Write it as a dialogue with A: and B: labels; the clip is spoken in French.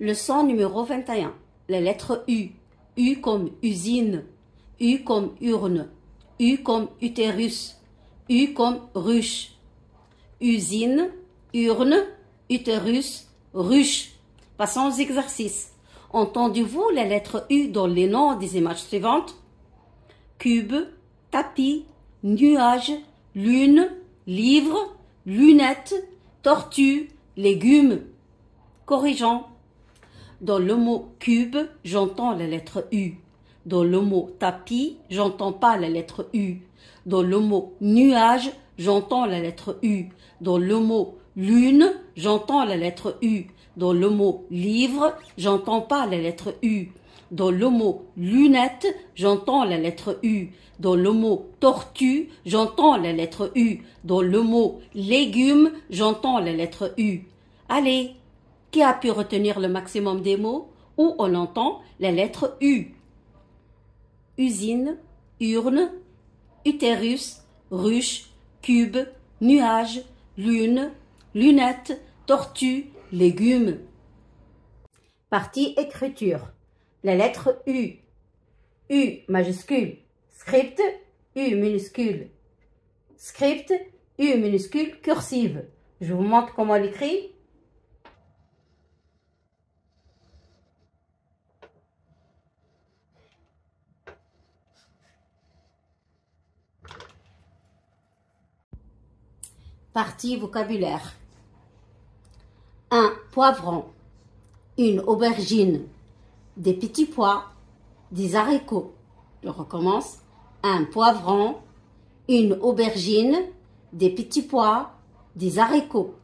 A: Leçon numéro 21. Les lettres U. U comme usine. U comme urne. U comme utérus. U comme ruche. Usine, urne, utérus, ruche. Passons aux exercices. Entendez-vous les lettres U dans les noms des images suivantes? Cube, tapis, nuage, lune, livre, lunettes, tortue, légumes. Corrigeons. Dans le mot cube, j'entends la lettre U. Dans le mot tapis, j'entends pas la lettre U. Dans le mot nuage, j'entends la lettre U. Dans le mot lune, j'entends la lettre U. Dans le mot livre, j'entends pas la lettre U. Dans le mot lunette, j'entends la lettre U. Dans le mot tortue, j'entends la lettre U. Dans le mot légumes, j'entends la lettre U. Allez, qui a pu retenir le maximum des mots où on entend la lettre U? Usine, urne, utérus, ruche, cube, nuage, lune, lunette, tortue, légumes. Partie écriture. La lettre U. U majuscule. Script, U minuscule. Script, U minuscule, cursive. Je vous montre comment on l'écrit. Partie vocabulaire. Un poivron, une aubergine, des petits pois, des haricots. Je recommence. Un poivron, une aubergine, des petits pois, des haricots.